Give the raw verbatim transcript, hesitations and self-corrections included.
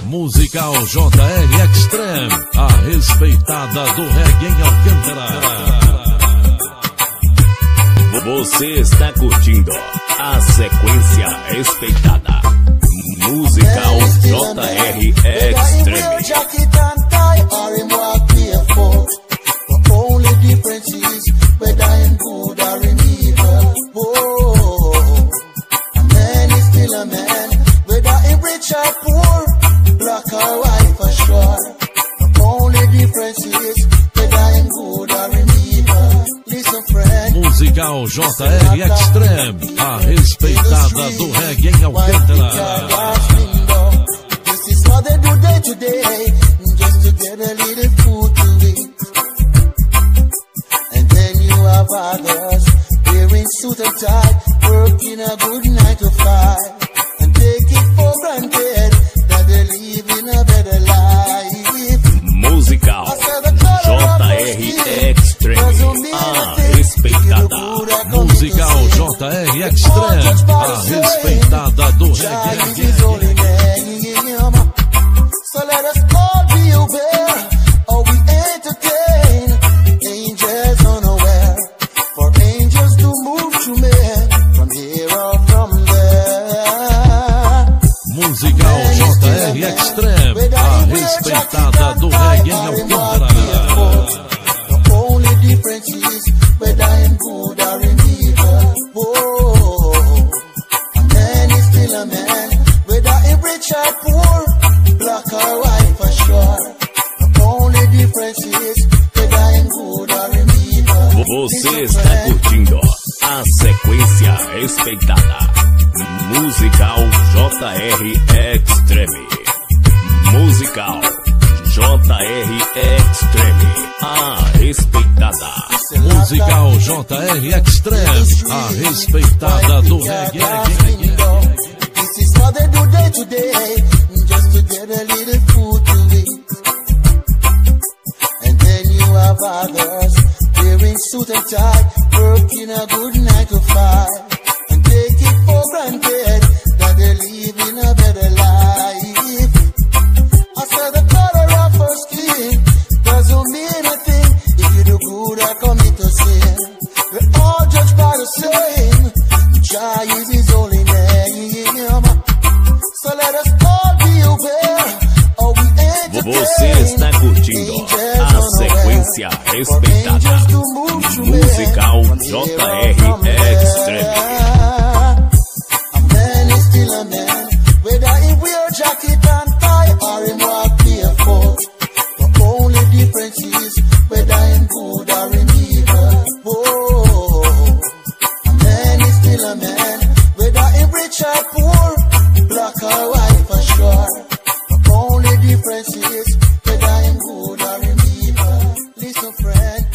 Musical J R Excl, a respeitada do reggae em Alcântara. Você está curtindo a sequência respeitada. Musical J R Excl. Black or white for sure. The only difference is whether I'm good or in evil. Listen, friend. Musical J R Excl, a respeitada do reggae em Alcântara. This is what they do day to day, just to get a little food to eat. And then you have others wearing suit and tie, working a good nine to five, and take it for granted that they live in a better life. Musical J R Excl, a respeitada. Musical J R Excl, a respeitada do reggae. So let us all be aware, or we entertain angels unaware. For angels to move to men from here or from there. Musical J R Excl, a respeitada do reggae em Alcântara. The only difference is whether I'm good or in evil. Whoa. A man is still a man, whether I'm rich or poor, black or white for sure. The only difference is whether I'm good or in evil. Você está curtindo a sequência respeitada. Musical J R Excl. Musical J R Excl, a respeitada. Musical J R Excl, a respeitada do reggae. This is what they do day to day, just to get a little food to eat. And then you have others wearing suit and tie, working a good nine to five, and take it for granted that they live in a better life. I said the color of her skin doesn't mean a thing if you do good or commit a sin. We're all judged by the same. Jah is his holy name. So let us all be aware, or we entertain. Você está curtindo a sequência respeitada. Musical J R Excl. A man is still a man, whether he wear jacket and tie or him walk barefoot. The only difference is whether I'm good or in evil. Whoa. A man is still a man, whether him rich or poor, black or white for sure. The only difference is whether I'm good or in evil. Listen, friend.